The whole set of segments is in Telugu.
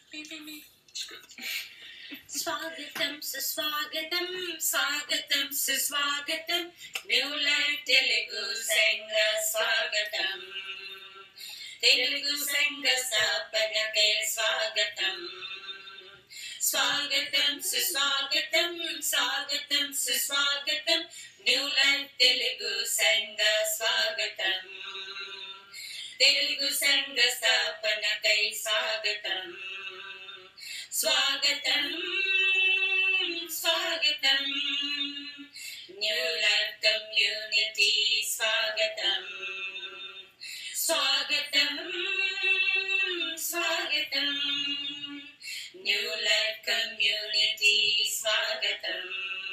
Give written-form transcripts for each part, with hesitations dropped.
స్వాగతం సుస్వాగతం స్వాగతం సుస్వాగతం న్యూ లైఫ్ తెలుగు సంఘ స్వాగతం తెలుగు సంఘ స్థాపనకై స్వాగతం స్వాగతం సుస్వాగతం స్వాగతం సుస్వాగతం న్యూ లైఫ్ తెలుగు సంఘ స్వాగతం తెలుగు సంఘ స్థాపనకై స్వాగతం స్వాగతం స్వాగతం న్యూ లైఫ్ కమ్యూనిటీ స్వాగతం స్వాగతం స్వాగతం న్యూ లైఫ్ కమ్యూనిటీ స్వాగతం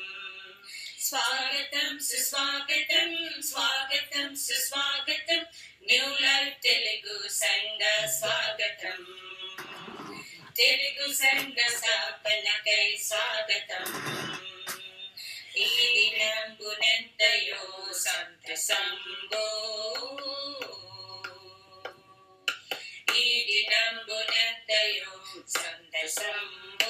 స్వాగతం సుస్వాగతం స్వాగతం సుస్వాగతం న్యూ లైఫ్ తెలుగు సంఘ స్వాగతం తెలుగు సంఘ స్థాపనకై స్వాగతం ఈ దినంబునెంతయో సంతసంబో ఈ దినంబునెంతయో సంతసంబో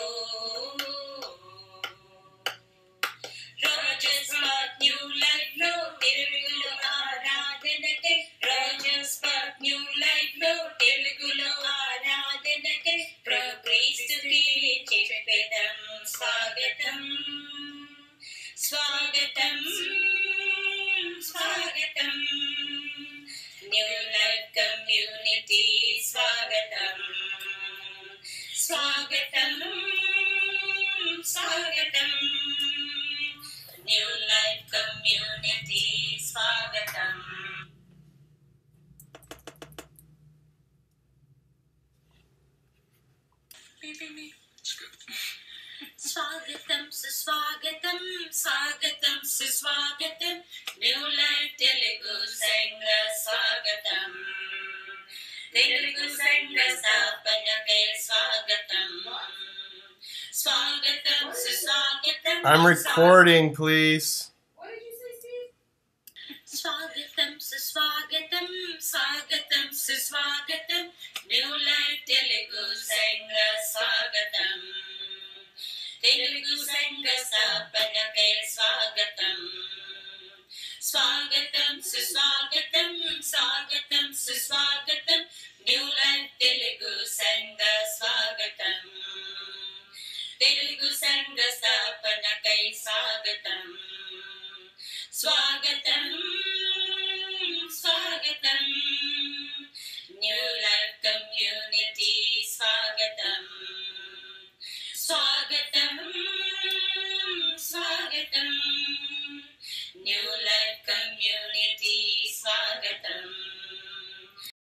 రోజస్ పార్క్ న్యూ లైఫ్ లో తెలుగులో ఆరాధనకై రోజస్ పార్క్ న్యూ లైఫ్ లో తెలుగులో ఆరాధనకై క్రీస్తుకి చెప్పేదం స్వాగతం స్వాగతం స్వాగతం న్యూ లైఫ్ కమ్యూనిటీ స్వాగతం స్వాగతం స్వాగతం న్యూ లైఫ్ కమ్యూనిటీ స్వాగతం స్వాగతం సుస్వాగతం స్వాగతం సుస్వాగతం న్యూ లైఫ్ తెలుగు సంఘ స్వాగతం తెలుగు సంఘ స్థాపనకై స్వాగతం స్వాగతం సుస్వాగతం I'm recording, please. What did you say, Steve? స్వాగతం సుస్వాగతం స్వాగతం సుస్వాగతం న్యూ లైఫ్ తెలుగు సంఘ స్వాగతం తెలుగు సంఘ స్థాపనకై స్వాగతం స్వాగతం సుస్వాగతం స్వాగతం సుస్వాగతం న్యూ లైఫ్ తెలుగు సంఘ స్వాగతం తెలుగు సంఘ స్థాపనకై స్వాగతం స్వాగతం స్వాగతం న్యూ లైఫ్ కమ్యూనిటీ స్వాగతం స్వాగతం స్వాగతం